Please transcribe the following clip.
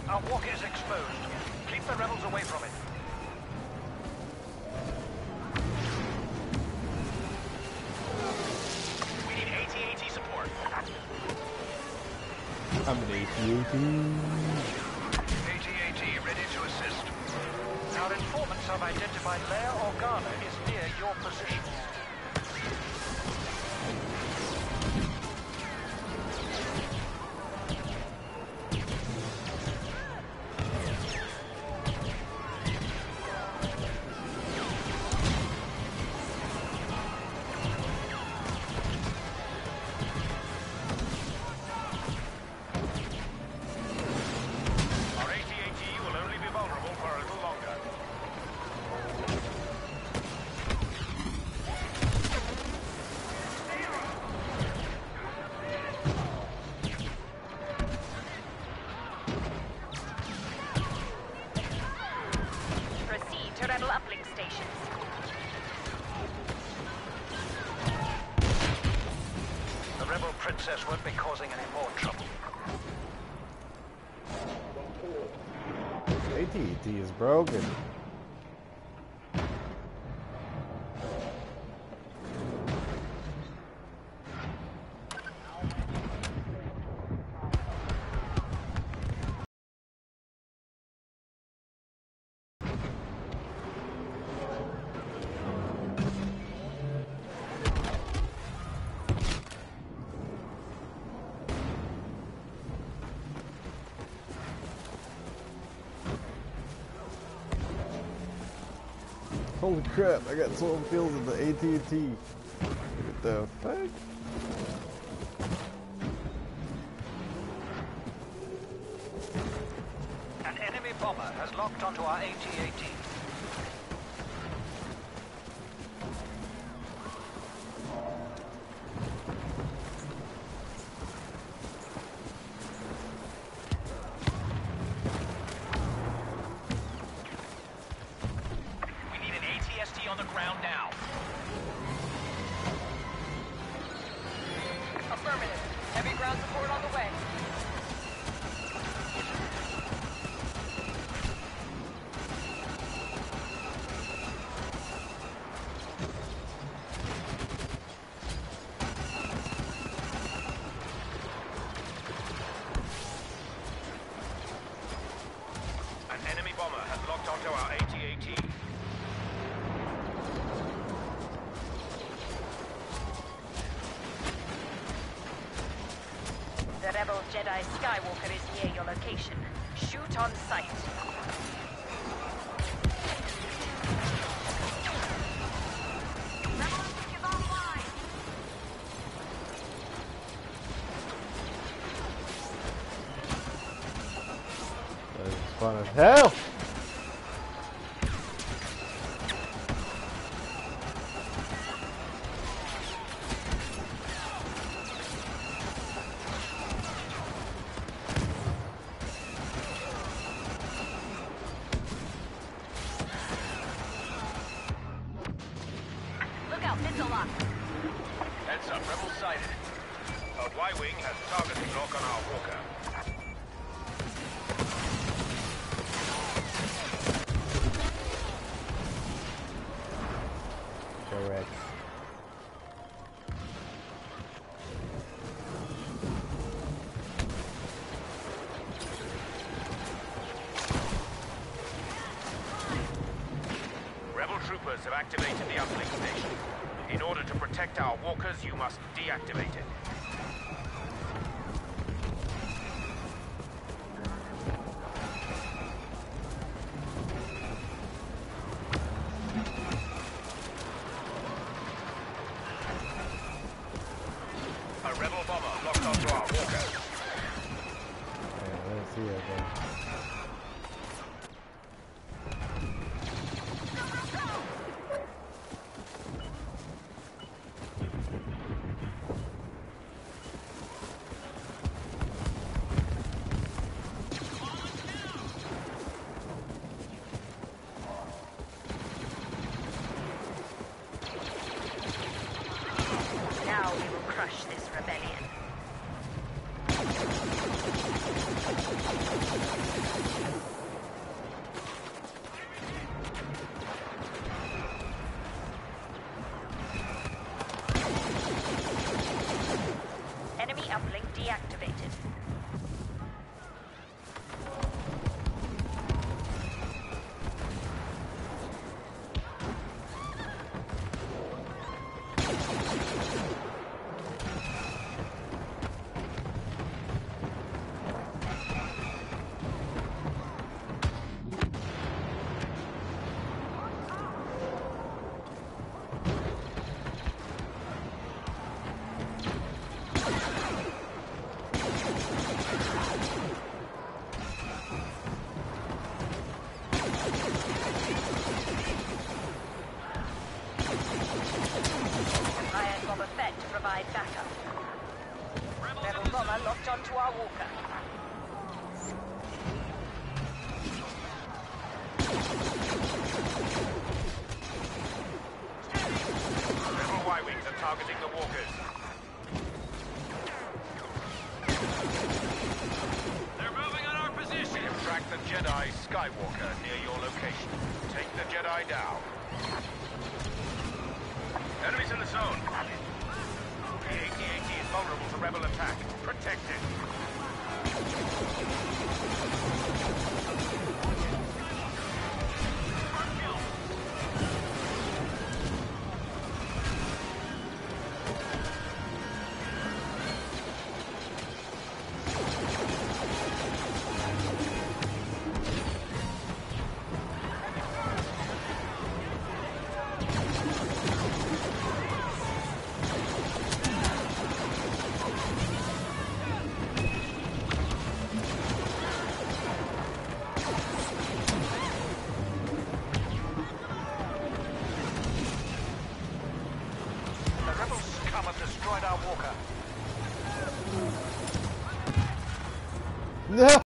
Our walker is exposed. Keep the rebels away from it. We need AT-AT support. I'm an AT-AT. AT-AT ready to assist. Our informants have identified Leia Organa is near your position. Won't be causing any more trouble. AT-AT is broken. Holy crap, I got someone kills in the AT-AT. What the fuck? An enemy bomber has locked onto our AT-AT. The rebel Jedi Skywalker is near your location. Shoot on sight. That is fun as hell! Have activated the uplink station. In order to protect our walkers, you must deactivate it. A rebel bomber locked onto our walker. Yeah, let's see it again. Now we will crush this rebellion. Jedi Skywalker near your location. Take the Jedi down. Enemies in the zone. The AT-AT is vulnerable to rebel attack. Protect it. No!